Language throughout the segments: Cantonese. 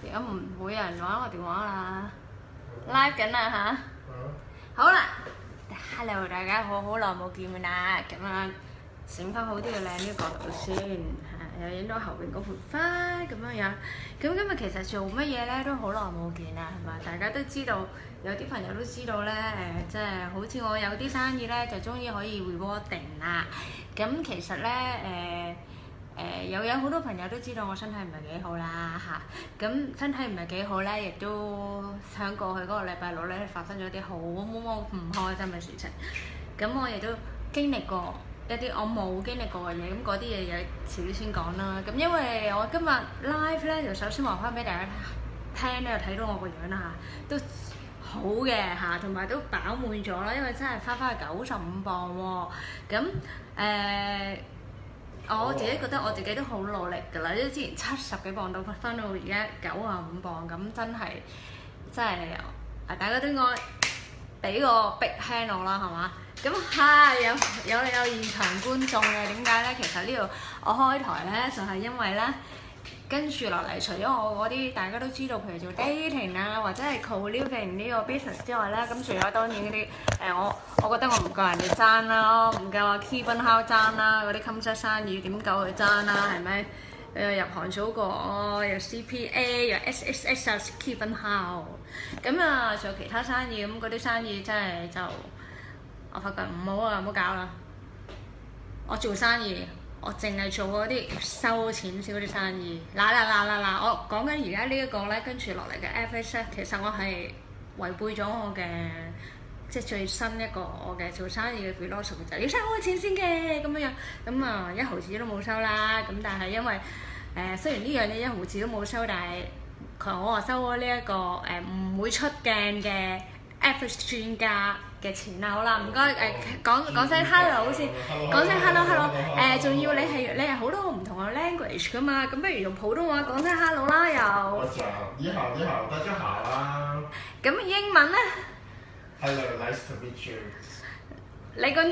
而家唔會有人玩我電話啦，live 緊啦嚇。好啦 ，hello 大家好，好耐冇見面啦，咁樣整翻好啲嘅靚啲角度先嚇，又影到後邊嗰盆花咁樣樣。咁今日其實做乜嘢咧都好耐冇見啦，係嘛？大家都知道，有啲朋友都知道咧即係好似我有啲生意咧，就終於可以 rewarding 啦。咁其實咧又有好多朋友都知道我身體唔係幾好啦嚇，咁身體唔係幾好咧，亦都喺過去嗰個禮拜六咧發生咗啲好唔開心嘅事情。咁我亦都經歷過一啲我冇經歷過嘅嘢，咁嗰啲嘢有遲啲先講啦。咁因為我今日 live 咧，就首先話翻俾大家聽咧，睇到我個樣啦嚇，都好嘅嚇，同埋都飽滿咗啦，因為真係翻去95磅喎。咁我自己覺得我自己都好努力㗎啦，因為之前70幾磅到翻到而家95磅，咁真係大家都應該俾個 big hand 我啦，係嘛？咁有現場觀眾嘅，點解咧？其實呢度我開台咧就係因為咧，跟住落嚟除咗我嗰啲大家都知道，譬如做 dating 啊，或者係 co-living 呢個 business 之外咧，咁仲有當然嗰啲我覺得我唔夠人哋爭啦，唔夠阿 Kevin How 爭啦，嗰啲 concept 生意點夠佢爭啦，係咪？入行早過我，又 CPA 又 SSS 啊 Kevin How， 咁啊仲有其他生意，咁嗰啲生意真係就我發覺唔好啊，唔好搞啦！我做生意，我淨係做嗰啲收錢少啲生意。嗱，我講緊而家呢一個咧，跟住落嚟嘅 FS 咧，其實我係違背咗我嘅即係最新一個我嘅做生意嘅 philosophy，就係要收我嘅錢先嘅咁樣。咁啊1毫子都冇收啦。咁但係因為雖然呢樣嘢1毫子都冇收，但係我話收咗呢一個唔會出鏡嘅 FS 專家嘅錢啦。好啦，唔該講聲 hello 先，講聲 hello， 仲要你係好多唔同嘅 language 噶嘛，咁不如用普通話講聲 hello 啦又。 你好，大家好啊。 咁英文咧 ？Hello, nice to meet you。 你個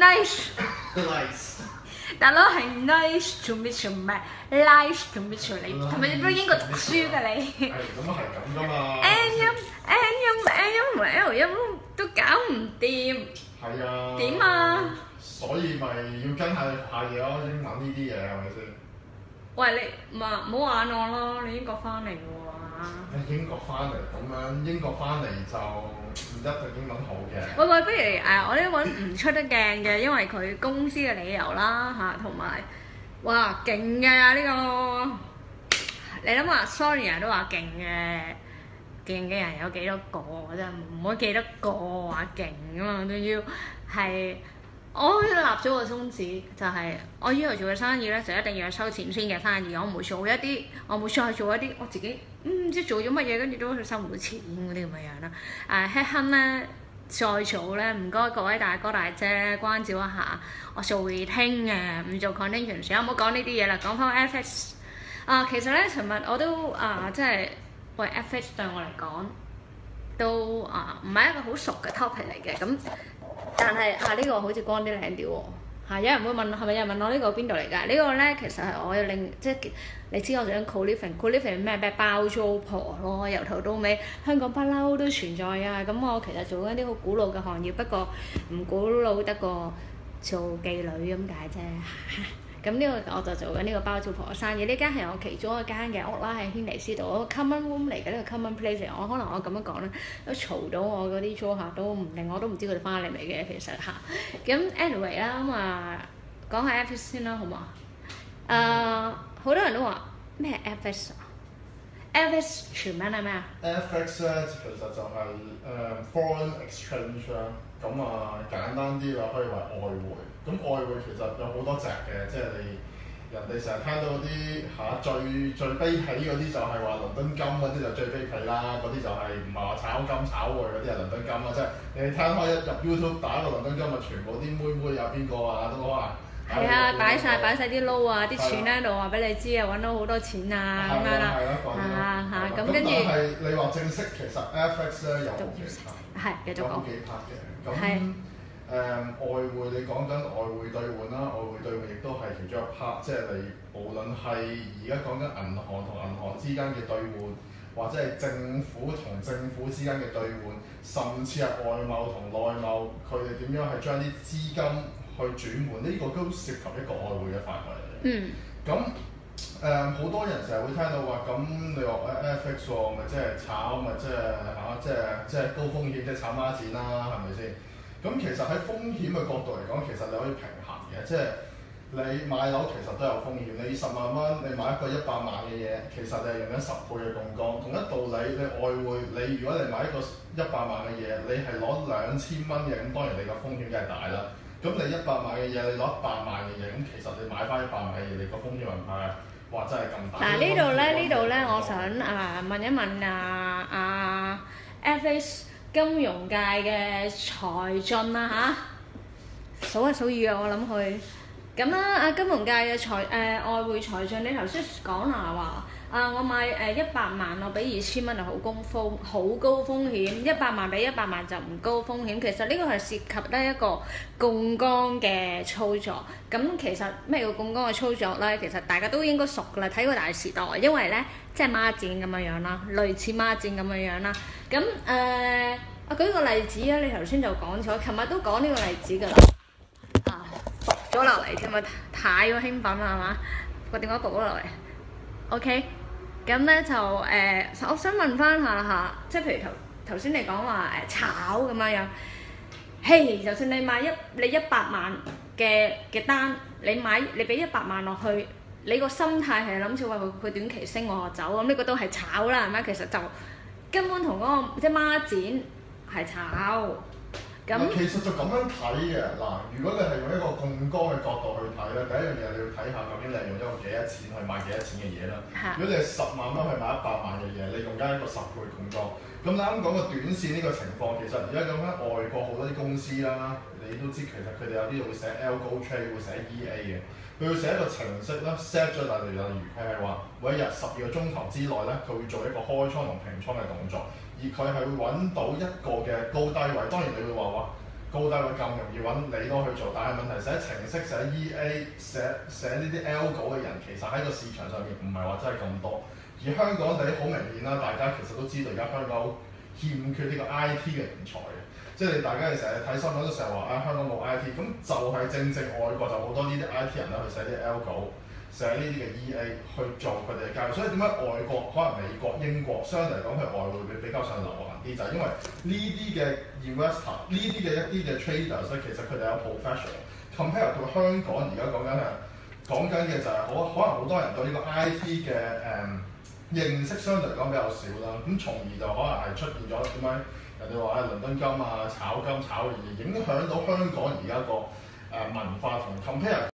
nice。大佬係 nice to meet you 唔係 nice to meet you， 你係咪都英國讀書㗎你？ 係咁係咁㗎嘛。 N 音同 L 音都搞唔掂。 係啊。 點啊？ 所以咪要跟下嘢咯，英文呢啲嘢係咪先？ 喂，你唔好玩我咯，你英國翻嚟嘅喎。 英國翻嚟咁樣，英國翻嚟就唔一定英文好嘅。 喂，不如我呢個唔出得鏡嘅，因為佢公司嘅理由啦嚇，同埋哇勁嘅呢個，你諗下 Sonia 都話勁嘅人有幾多個真係唔可以幾多個話勁啊嘛，都要係我立咗個宗旨，就係我以後做嘅生意咧就一定要收錢先嘅生意，我唔會做一啲，我冇再做一啲我自己唔知做咗乜嘢，跟住都收唔到錢嗰啲咁嘅樣啦。Headhunt 咧再做咧，唔該各位大哥大姐關照一下，我做 retain 嘅，唔做 contingent。唔好講呢啲嘢啦，講翻 FX 其實咧，尋日我都即係喂 FX 對我嚟講都唔係一個好熟嘅 topic 嚟嘅咁。但係呢個好似光啲靚啲喎，有人會問係咪有人問我呢個邊度嚟㗎？呢個咧其實係我即係你知我想 co-living 咩包租婆咯，由頭到尾香港不嬲都存在啊。咁我其實做緊啲好古老嘅行業，不過唔古老得過做妓女咁解啫。咁呢個我就做緊呢個包租婆嘅生意，呢間係我其中一間嘅屋啦，喺軒尼詩道 common room 嚟嘅，呢個 common place 嚟。我可能我咁樣講咧，都嘈到我嗰啲租客都唔定，我都唔知佢哋翻嚟未嘅其實嚇。咁 anyway 啦，講下 FX 先啦，好嘛？好多人都話咩 FX 啊？FX 全名係咩啊 ？FX 咧其實就係foreign exchange 啦，咁簡單啲啦，可以話外匯。咁外匯其實有好多隻嘅，即係人哋成日聽到嗰啲最卑鄙嗰啲就係話倫敦金嗰啲就最卑鄙啦，嗰啲就係唔係話炒金炒匯嗰啲係倫敦金啦，即係你聽開一入 YouTube 打個倫敦金咪全部啲妹有邊個啊都可能。 係啊，擺晒啲撈啊，啲錢喺度話俾你知啊，揾到好多錢啊咁樣啦。咁跟住。但係你話正式其實 FX 咧有好幾 part， 係繼續講。 有好幾 part 嘅。咁外匯你講緊外匯兌換啦，外匯兌換亦都係其中一 part， 即係你無論係而家講緊銀行同銀行之間嘅兌換， 或者係政府同政府之間嘅兌換，甚至係外貿同內貿，佢哋點樣係將啲資金去轉換，呢個都涉及一個外匯嘅範圍嚟嘅。 嗯。咁好多人成日會聽到話，咁你話 FX 喎，咪即係炒，咪即係嚇，即係高風險，即係炒孖展啦，係咪先？咁其實喺風險嘅角度嚟講，其實你可以平衡嘅，即係你買樓其實都有風險。你10萬蚊，你買一個100萬嘅嘢，其實你係用緊10倍嘅槓桿。同一道理，你外匯，你如果你買一個100萬嘅嘢，你係攞2000蚊嘅，咁當然你個風險梗係大啦。咁你100萬嘅嘢，你攞100萬嘅嘢，咁其實你買翻100萬嘅嘢，你個風險唔係話真係咁大。 嗱呢度咧，我想問一問FX 金融界嘅財進啦嚇，數一數二啊，我諗佢。咁啦，金融界嘅外匯財進，你頭先講話我買100萬，我俾2000蚊就好高風險，100萬俾100萬就唔高風險。其實呢個係涉及咧一個槓桿嘅操作。咁其實咩叫槓桿嘅操作咧？其實大家都應該熟㗎啦，睇過大時代，因為咧即係孖展咁樣啦，類似孖展咁樣啦。咁我舉個例子啊，你頭先就講咗，琴日都講呢個例子㗎啦。咗落嚟添啊！太過興奮啦，係嘛？個電話焗咗落嚟。OK， 咁咧就我想問翻下啦即係譬如頭先你講話炒咁樣樣。嘿，就算你買你100萬嘅單，你俾100萬落去，你個心態係諗住話佢短期升我走，咁呢個都係炒啦，係咪？其實就根本同嗰個即係孖展係炒。 其實就咁樣睇嘅嗱，如果你係用一個槓桿嘅角度去睇咧，第一樣嘢你要睇下究竟你係用咗幾多錢去買幾多錢嘅嘢啦。如果你係10萬蚊去買100萬嘅嘢，你用緊一個10倍槓桿。咁你啱講個短線呢個情況，其實而家講緊外國好多啲公司啦，你都知其實佢哋有啲會寫 algo trade 會寫 EA 嘅，佢會寫一個程式啦 set 咗例如佢係話每一日12個鐘頭之內咧，佢會做一個開倉同平倉嘅動作。而佢係會揾到一個嘅高低位，當然你會話高低位咁容易揾你都去做，但係問題寫程式、寫 EA、寫呢啲 algo 嘅人，其實喺個市場上面唔係話真係咁多。而香港地好明顯啦，大家其實都知道而家香港欠缺呢個 IT 嘅人才嘅，即係大家成日睇新聞都成日話香港冇 IT，咁就係正外國就好多呢啲 IT 人咧去寫啲 algo。寫呢啲嘅 EA 去做佢哋嘅交易，所以點解外國可能美國、英國相對嚟講佢外匯會比較上流行啲，就係因為呢啲嘅 investor、呢啲嘅一啲嘅 traders 咧，其實佢哋有 professional。compare 到香港而家講緊嘅就係可能好多人對呢個 IT 嘅認識相對嚟講比較少啦，咁從而就可能係出現咗點解人哋話倫敦金炒金炒嘅嘢，影響到香港而家個文化同 compare。